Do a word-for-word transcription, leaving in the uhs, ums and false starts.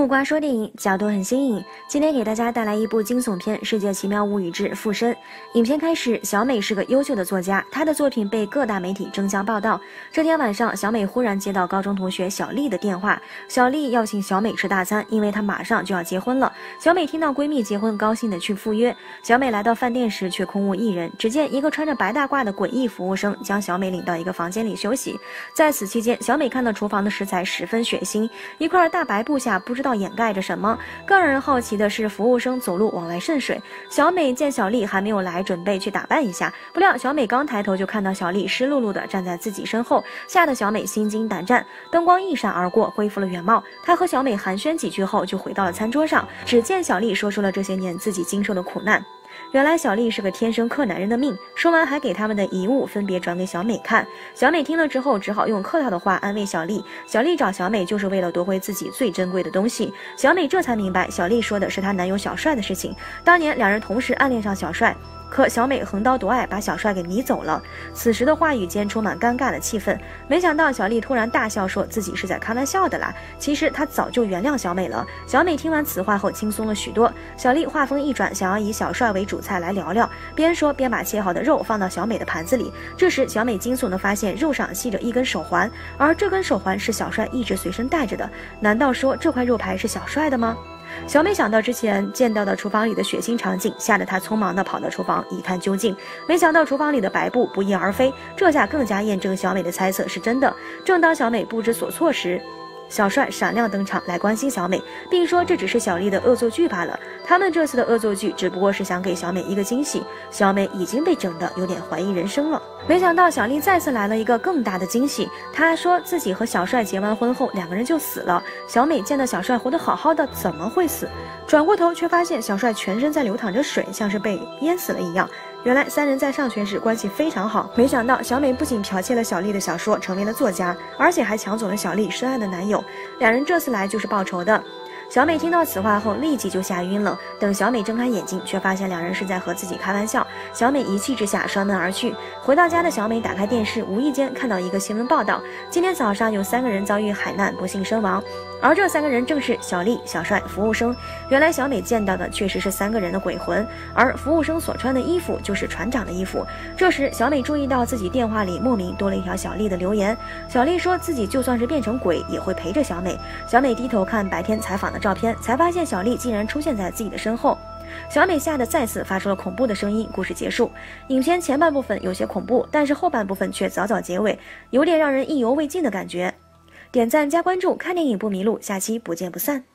木瓜说电影角度很新颖，今天给大家带来一部惊悚片《世界奇妙物语之附身》。影片开始，小美是个优秀的作家，她的作品被各大媒体争相报道。这天晚上，小美忽然接到高中同学小丽的电话，小丽要请小美吃大餐，因为她马上就要结婚了。小美听到闺蜜结婚，高兴的去赴约。小美来到饭店时，却空无一人，只见一个穿着白大褂的诡异服务生将小美领到一个房间里休息。在此期间，小美看到厨房的食材十分血腥，一块大白布下不知道掩盖着什么。更让人好奇的是，服务生走路往外渗水。小美见小丽还没有来，准备去打扮一下，不料小美刚抬头就看到小丽湿漉漉的站在自己身后，吓得小美心惊胆战。灯光一闪而过，恢复了原貌。她和小美寒暄几句后，就回到了餐桌上。只见小丽说出了这些年自己经受的苦难。原来小丽是个天生克男人的命，说完还给他们的遗物分别转给小美看。小美听了之后，只好用客套的话安慰小丽。小丽找小美就是为了夺回自己最珍贵的东西。小美这才明白，小丽说的是她男友小帅的事情。当年两人同时暗恋上小帅，可小美横刀夺爱，把小帅给迷走了。此时的话语间充满尴尬的气氛。没想到小丽突然大笑，说自己是在开玩笑的啦。其实她早就原谅小美了。小美听完此话后轻松了许多。小丽话锋一转，想要以小帅为主菜来聊聊，边说边把切好的肉放到小美的盘子里。这时小美惊悚地发现肉上系着一根手环，而这根手环是小帅一直随身带着的。难道说这块肉排是小帅的吗？小美想到之前见到的厨房里的血腥场景，吓得她匆忙地跑到厨房一探究竟。没想到厨房里的白布不翼而飞，这下更加验证小美的猜测是真的。正当小美不知所措时，小帅闪亮登场来关心小美，并说这只是小丽的恶作剧罢了。他们这次的恶作剧只不过是想给小美一个惊喜。小美已经被整得有点怀疑人生了。没想到小丽再次来了一个更大的惊喜，她说自己和小帅结完婚后两个人就死了。小美见到小帅活得好好的，怎么会死？转过头却发现小帅全身在流淌着水，像是被淹死了一样。原来三人在上学时关系非常好。没想到小美不仅剽窃了小丽的小说，成为了作家，而且还抢走了小丽深爱的男友。两人这次来就是报仇的。小美听到此话后立即就吓晕了，等小美睁开眼睛，却发现两人是在和自己开玩笑。小美一气之下摔门而去。回到家的小美打开电视，无意间看到一个新闻报道，今天早上有三个人遭遇海难不幸身亡，而这三个人正是小丽、小帅、服务生。原来小美见到的确实是三个人的鬼魂，而服务生所穿的衣服就是船长的衣服。这时小美注意到自己电话里莫名多了一条小丽的留言，小丽说自己就算是变成鬼也会陪着小美。小美低头看白天采访的照片，才发现小丽竟然出现在自己的身后。小美吓得再次发出了恐怖的声音。故事结束。影片前半部分有些恐怖，但是后半部分却早早结尾，有点让人意犹未尽的感觉。点赞加关注，看电影不迷路，下期不见不散。